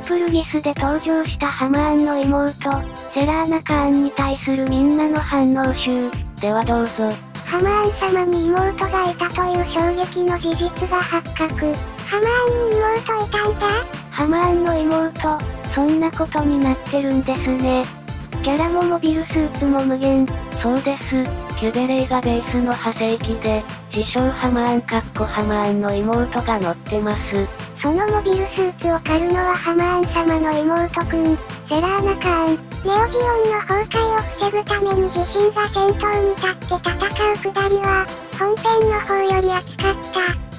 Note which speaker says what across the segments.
Speaker 1: プルギスで登場したハマーンの妹、セラーナ・カーンに対するみんなの反応集。
Speaker 2: ではどうぞ。
Speaker 1: ハマーン様に妹がいたという衝撃の事実が発覚。ハマーンに妹いたんだ？ハマーンの妹、そんなことになってるんですね。キャラもモビルスーツも無限。
Speaker 2: そうです。キュベレイがベースの派生機で、自称ハマーンハマーンの妹が乗ってます。
Speaker 1: そのモビルスーツを狩るのはハマーン様の妹くん、セラーナ・カーン。ネオジオンの崩壊を防ぐために自身が戦闘に立って戦うくだりは、本編の方より熱かった。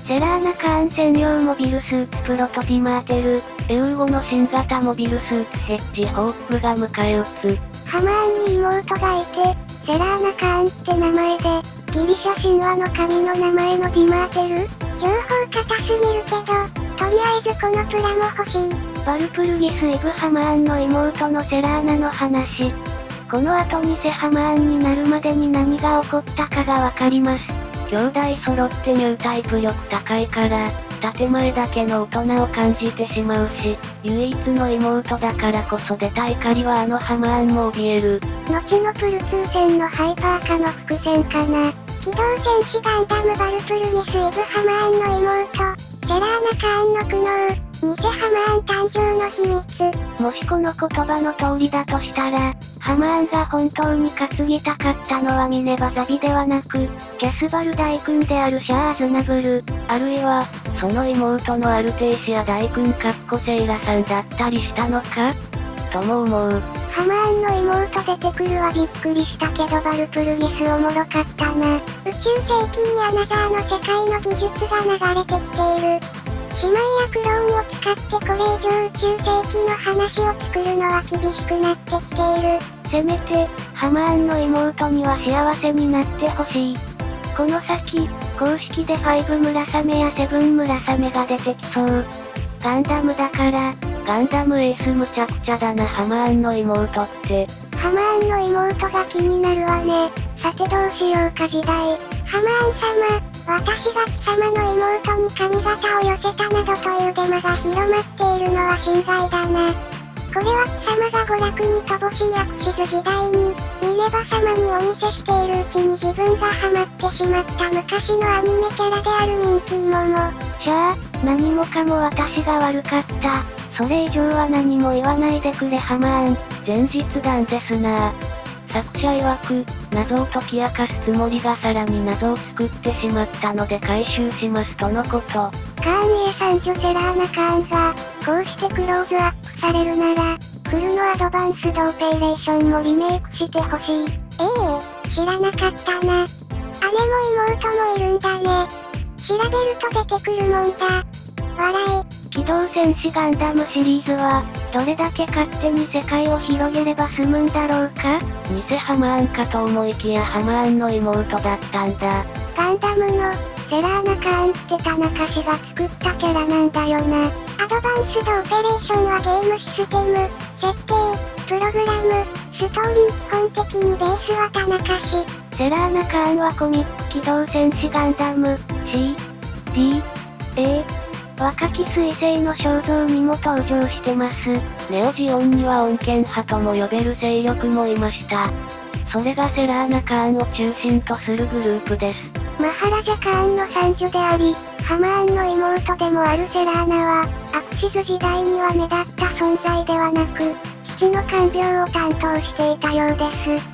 Speaker 1: セラーナ・カーン専用モビルスーツプロトディマーテル、
Speaker 2: エウーゴの新型モビルスーツヘッジホープが迎え撃つ。
Speaker 1: ハマーンに妹がいて、セラーナ・カーンって名前で、ギリシャ神話の神の名前のディマーテル？情報硬すぎるけど、とりあえずこのプラも欲しい。バルプルギス・イブ・ハマーンの妹のセラーナの話。この後偽ハマーンになるまでに何が起こったかがわかります。
Speaker 2: 兄弟揃ってニュータイプ力高いから、建前だけの大人を感じてしまうし、唯一の妹だからこそ出た怒りはあのハマーンも怯える。
Speaker 1: 後のプル2戦のハイパー化の伏線かな。機動戦士ガンダムバルプルギス・イブ・ハマーンの妹、セラーナ・カーンの苦悩、偽ハマーン誕生の秘密。もしこの言葉の通りだとしたら、ハマーンが本当に担ぎたかったのはミネバザビではなく、キャスバル大君であるシャア・アズナブル、
Speaker 2: あるいは、その妹のアルテイシア大君セイラさんだったりしたのかとも思う。
Speaker 1: ハマーンの妹出てくるはびっくりしたけどバルプルギスおもろかったな。宇宙世紀にアナザーの世界の技術が流れてきている。姉妹やクローンを使ってこれ以上宇宙世紀の話を作るのは厳しくなってきている。せめて、ハマーンの妹には幸せになってほしい。この先、公式で5村雨や7村雨が出てきそう。ガンダムだから、
Speaker 2: ガンダムエースむちゃくちゃだなハマーンの妹って。
Speaker 1: ハマーンの妹が気になるわね。さてどうしようか時代。ハマーン様、私が貴様の妹に髪型を寄せたなどというデマが広まっているのは心外だな。これは貴様が娯楽に乏しいアクシズ時代に、ミネバ様にお見せしているうちに自分がハマってしまった昔のアニメキャラであるミンキーモモ。
Speaker 2: しゃあ、何もかも私が悪かった。それ以上は何も言わないでくれハマーン。前日談ですな。作者曰く、謎を解き明かすつもりがさらに謎を作ってしまったので回収しますとのこと。カ
Speaker 1: ーン A 三女セラーナ・カーンが、こうしてクローズアップされるなら、フルのアドバンスドオペレーションもリメイクしてほしい。知らなかったな。姉も妹もいるんだね。調べると出てくるもんだ。笑い。
Speaker 2: 機動戦士ガンダムシリーズは、どれだけ勝手に世界を広げれば済むんだろうか。偽ハマーンかと思いきやハマーンの妹だったんだ。
Speaker 1: ガンダムの、セラーナ・カーンって田中氏が作ったキャラなんだよな。アドバンスドオペレーションはゲームシステム、設定、プログラム、ストーリー基本的にベースは田中氏。
Speaker 2: セラーナ・カーンはコミック機動戦士ガンダム、C、D、A、若き彗星の肖像にも登場してます。ネオジオンには穏健派とも呼べる勢力もいました。それがセラーナ・カーンを中心とするグループです。
Speaker 1: マハラジャ・カーンの三女であり、ハマーンの妹でもあるセラーナは、アクシズ時代には目立った存在ではなく、基地の看病を担当していたようです。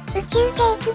Speaker 1: 宇宙世紀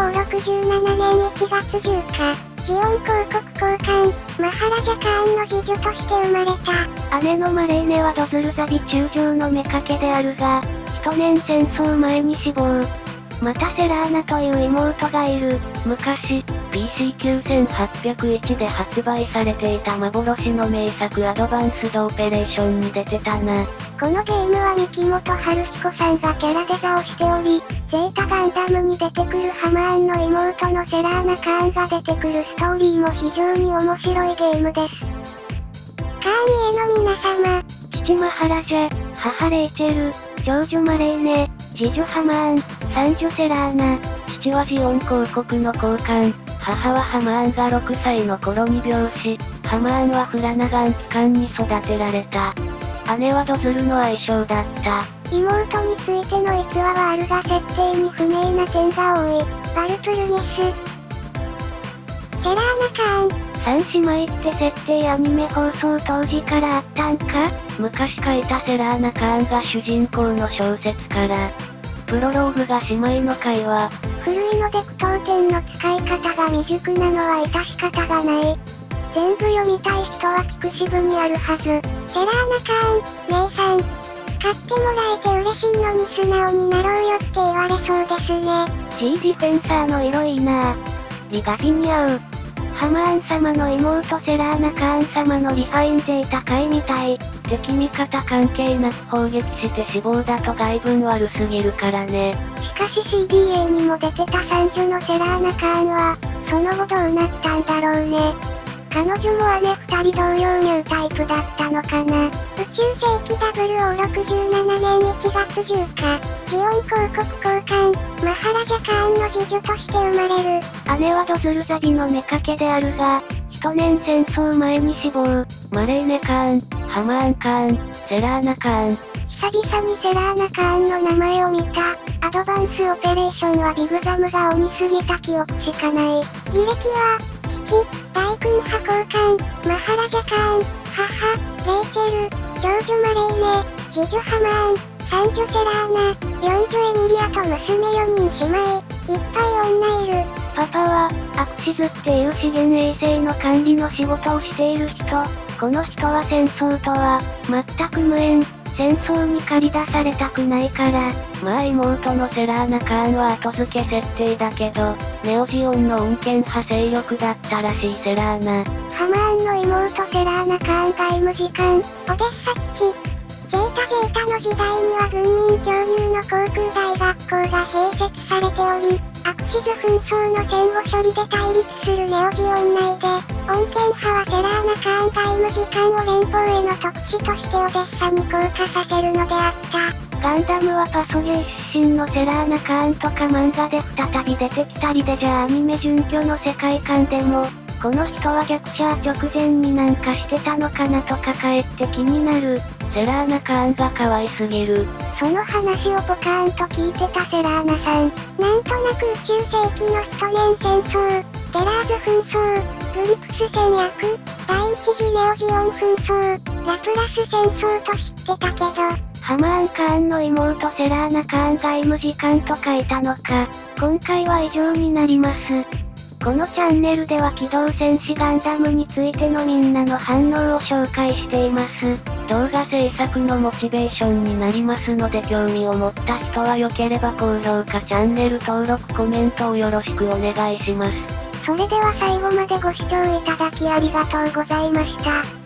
Speaker 1: WO67 年1月10日。ジオン広告交換、マハラジャ・カーンの次女として生まれた。
Speaker 2: 姉のマレーネはドズルザビ中将の妾であるが、一年戦争前に死亡。またセラーナという妹がいる。昔、PC9801 で発売されていた幻の名作アドバンスドオペレーションに出てたな。
Speaker 1: このゲームは三木本春彦さんがキャラデザをしており、ゼータガンダムに出てくるハマーンの妹のセラーナ・カーンが出てくるストーリーも非常に面白いゲームです。カーンへの皆様、
Speaker 2: 父マハラジャ、母レイチェル、長女マレーネ、次女ハマーン、三女セラーナ。父はジオン広告の交換、母はハマーンが6歳の頃に病死、ハマーンはフラナガン機関に育てられた。 姉はドズルの愛称だった。
Speaker 1: 妹についての逸話はあるが設定に不明な点が多い。バルプルギス。セラーナカーン。
Speaker 2: 三姉妹って設定アニメ放送当時からあったんか？昔書いたセラーナカーンが主人公の小説から。プロローグが姉妹の会話。
Speaker 1: 古いので句読点の使い方が未熟なのは致し方がない。全部読みたい人はピクシブにあるはず。セラーナカーン、姉さん。使ってもらえて嬉しいのに素直になろうよって言われそうですね。
Speaker 2: G ディフェンサーの色いいなぁ。リが美に合う。ハマーン様の妹セラーナカーン様のリファイン勢高いみたい。敵味方関係なく砲撃して死亡だと外文悪すぎるからね。
Speaker 1: しかし CDA にも出てた三女のセラーナカーンは、その後どうなったんだろうね。彼女も姉二人同様ニュータイプだったのかな。宇宙世紀0067年1月10日、ジオン広告交換、マハラジャカーンの次女として生まれる。
Speaker 2: 姉はドズルザビの妾であるが、一年戦争前に死亡。マレーネカーン、ハマーンカーン、セラーナカーン。
Speaker 1: 久々にセラーナカーンの名前を見た。アドバンスオペレーションはビグザムが鬼すぎた記憶しかない。履歴は、父、大君派交換、マハラジャカーン、母、レイチェル、長女マレーネ、次女ハマーン、三女セラーナ、四女エミリアと娘4人姉妹、いっぱい女いる。
Speaker 2: パパは、アクシズっていう資源衛星の管理の仕事をしている人。この人は戦争とは、全く無縁。戦争に駆り出されたくないから。まあ妹のセラーナカーンは後付け設定だけど、ネオジオンの穏健派勢力だったらしいセラーナ。
Speaker 1: ハマーンの妹セラーナカーン外務次官、オデッサ基地。ゼータの時代には軍民共有の航空大学校が併設されており、アクシズ紛争の戦後処理で対立するネオジオン内で、穏健派はセラーナカーン外務次官を連邦への特使としてオデッサに降下させるのであった。
Speaker 2: ガンダムはパソゲー出身のセラーナカーンとか漫画で再び出てきたりでじゃあアニメ準拠の世界観でも、この人は逆者直前になんかしてたのかなとかかえって気になる。セラーナカーンが可愛すぎる。
Speaker 1: その話をポカーンと聞いてたセラーナさん。なんとなく宇宙世紀の一年戦争、テラーズ紛争、グリプス戦略、第一次ネオジオン紛争、ラプラス戦争と知ってたけど、
Speaker 2: ハマーンカーンの妹セラーナカーン外務次官と書いたのか。今回は以上になります。このチャンネルでは機動戦士ガンダムについてのみんなの反応を紹介しています。動画制作のモチベーションになりますので興味を持った人は良ければ高評価チャンネル登録コメントをよろしくお願いします。
Speaker 1: それでは最後までご視聴いただきありがとうございました。